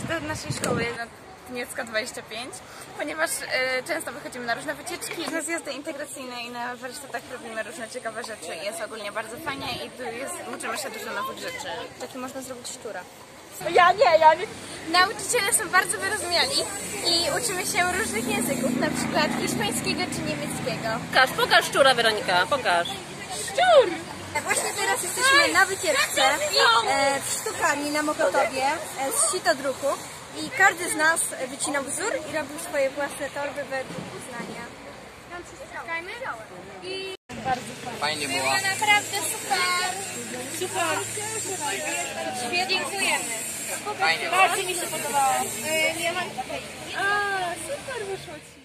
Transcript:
się do naszej szkoły Niecka 25, ponieważ często wychodzimy na różne wycieczki, na zjazdy integracyjne i na warsztatach robimy różne ciekawe rzeczy. Jest ogólnie bardzo fajnie i tu uczymy się dużo nowych rzeczy. Taki można zrobić sztura. Ja nie. Nauczyciele są bardzo wyrozumiali i uczymy się różnych języków, na przykład hiszpańskiego czy niemieckiego. Pokaż szczura, Weronika, pokaż. Szczur! Właśnie teraz jesteśmy na wycieczce w sztukani na Mokotowie z sitodruku i każdy z nas wycinał wzór i robił swoje własne torby według uznania. I Fajnie było. naprawdę super! Świetnie, dziękujemy. Fajnie było. Bardzo mi się podobało. Ja mam... A, super wyszło ci.